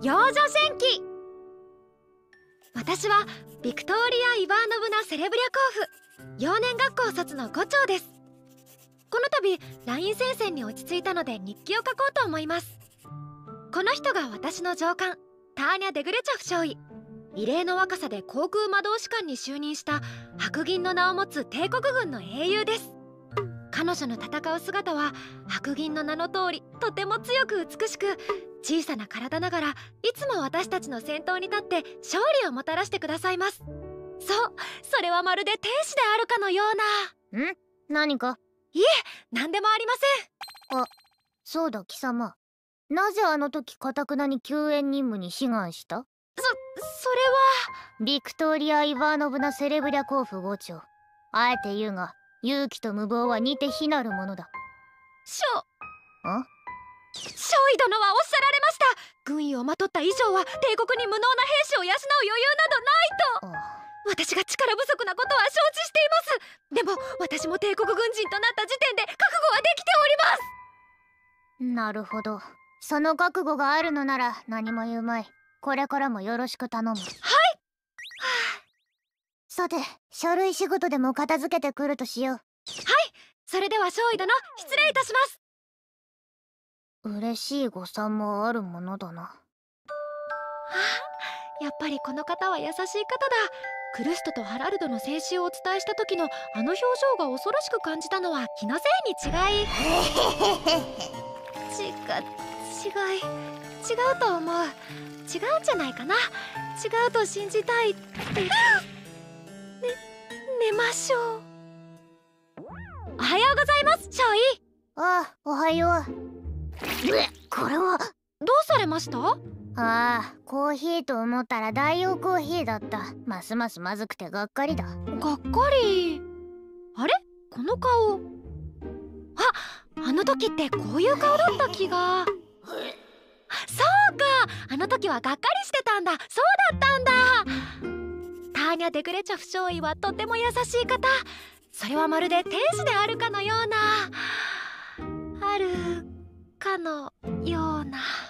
幼女戦記。私はビクトーリア・イヴァーノブナ・セレブリャコーフ幼年学校卒の5長です。この度ライン戦線に落ち着いたので日記を書こうと思います。この人が私の上官ターニャ・デグレチャフ少尉。異例の若さで航空魔導士官に就任した白銀の名を持つ帝国軍の英雄です。彼女の戦う姿は白銀の名の通りとても強く美しく、小さな体ながらいつも私たちの先頭に立って勝利をもたらしてくださいます。そう、それはまるで天使であるかのような。 何か？ いえ、何でもありません。 あ、そうだ貴様、なぜあの時堅くなに救援任務に志願した？ それはビクトーリア・イヴァーノブナ・セレブリャコーフ5長。あえて言うが勇気と無謀は似て非なるものだ。 少尉殿はおっしゃられました。軍医をまとった以上は帝国に無能な兵士を養う余裕などないと。私が力不足なことは承知しています。でも私も帝国軍人となった時点で覚悟はできております。 なるほど、その覚悟があるのなら何も言うまい。これからもよろしく頼む。はい。さて、書類仕事でも片付けてくるとしよう。はい、 それでは少尉殿失礼いたします。 嬉しい誤算もあるものだな。 やっぱりこの方は優しい方だ。クルストとハラルドの戦死をお伝えした時のあの表情が恐ろしく感じたのは気のせいに違うと思う。違うんじゃないかな。違うと信じたいって寝ましょう。おはようございます少尉。 ああ、おはよう。これはどうされました？ コーヒーと思ったら代用コーヒーだった。ますますまずくてがっかりだ。 がっかり。あれ、この顔。あの時ってこういう顔だった気が。そうか、あの時はがっかりしてたんだ。そうだったんだ。ターニャ・デグレチャフ少尉はとても優しい方。それはまるで天使であるかのような、あるかのような。